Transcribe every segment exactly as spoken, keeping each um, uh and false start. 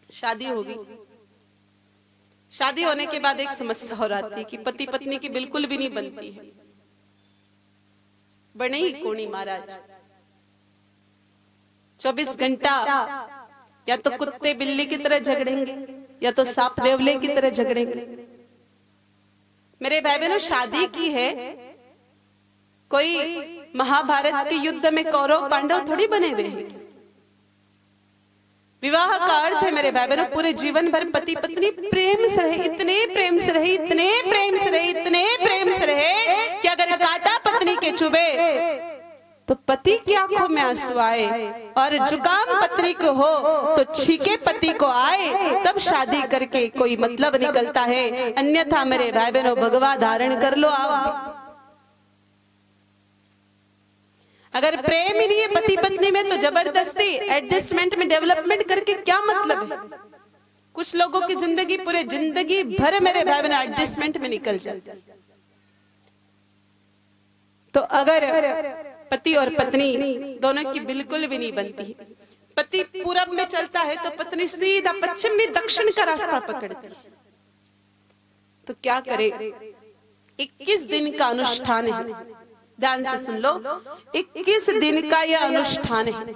शादी होगी, शादी होने के बाद एक समस्या हो जाती है कि पति पत्नी की बिल्कुल भी नहीं बनती है। बने ही कोनी महाराज, चौबीस घंटा या तो कुत्ते बिल्ली की तरह झगड़ेंगे या तो सांप नेवले की तरह झगड़ेंगे। मेरे भाई बहनों, शादी की है, कोई महाभारत के युद्ध में कौरव पांडव थोड़ी बने हुए हैं। विवाह का अर्थ है मेरे भाई बहनों, पूरे जीवन भर पति पत्नी प्रेम से रहे, इतने प्रेम से रहे, इतने प्रेम से रहे, इतने प्रेम से रहे कि अगर कांटा पत्नी के चुभे तो पति की आंखों में आंसू आए, और जुकाम पत्नी को हो तो छीके पति को आए, तब शादी करके कोई मतलब निकलता है। अन्यथा मेरे भाई बहनों, भगवा धारण कर लो आप भी। अगर प्रेम ही नहीं है पति पत्नी में तो जबरदस्ती एडजस्टमेंट में डेवलपमेंट करके क्या मतलब है। कुछ लोगों की जिंदगी पूरे जिंदगी भर मेरे भाई बहन एडजस्टमेंट में निकल जाती है। तो अगर पति और पत्नी दोनों की बिल्कुल भी नहीं बनती, पति पूरब में चलता है तो पत्नी सीधा पश्चिम में दक्षिण का रास्ता पकड़ती है, तो क्या करे। इक्कीस दिन का अनुष्ठान है, ध्यान से सुन लो, इक्कीस दिन का यह अनुष्ठान है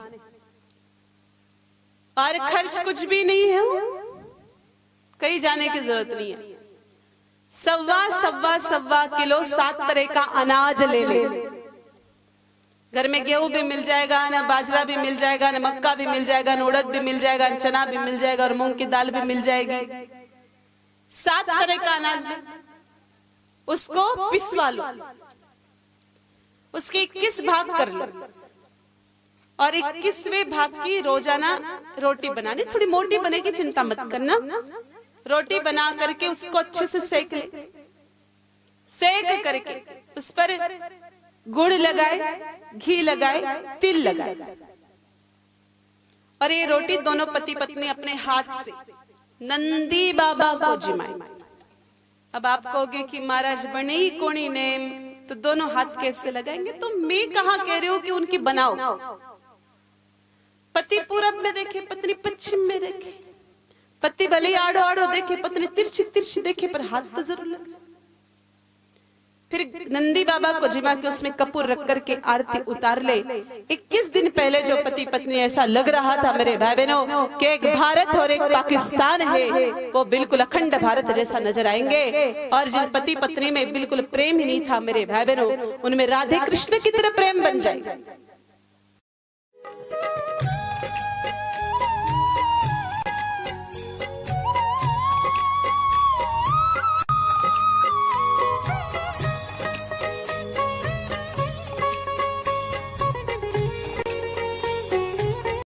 और खर्च कुछ भी नहीं है, कहीं जाने की जरूरत नहीं है। सवा सवा सवा किलो सात तरह का अनाज ले ले, घर में गेहूं भी मिल जाएगा, ना बाजरा भी मिल जाएगा, ना मक्का भी मिल जाएगा, ना उड़द भी मिल जाएगा, ना चना भी मिल जाएगा और मूंग की दाल भी मिल जाएगी। सात तरह का अनाज ले, उसको पिसवा लो, उसके इक्कीस भाग कर लो और इक्कीसवें भाग की रोजाना रोटी बनानी। थोड़ी मोटी बनेगी, चिंता मत करना। रोटी बना करके उसको अच्छे से सेक ले, सेक करके उस पर गुड़ लगाए, घी लगाए, तिल लगाए और ये रोटी दोनों पति पत्नी अपने हाथ से नंदी बाबा को जिमाए। अब आप कहोगे कि महाराज बने ही कोणी नेम, तो दोनों हाथ कैसे लगाएंगे? तो मैं कहाँ कह रही हूँ कि उनकी बनाओ। पति पूरब में देखे, पत्नी पश्चिम में देखे, पति भले ही आड़ो आड़ो देखे, पत्नी तिरछी तिरछी देखे, पर हाथ तो जरूर लगे। फिर नंदी बाबा को जिमा के उसमें कपूर रख करके आरती उतार ले। इक्कीस दिन पहले जो पति पत्नी ऐसा लग रहा था मेरे भाई बहनों कि एक भारत और एक पाकिस्तान है, वो बिल्कुल अखंड भारत जैसा नजर आएंगे। और जिन पति पत्नी में बिल्कुल प्रेम ही नहीं था मेरे भाई बहनों, उनमें राधे कृष्ण की तरह प्रेम बन जाएगा।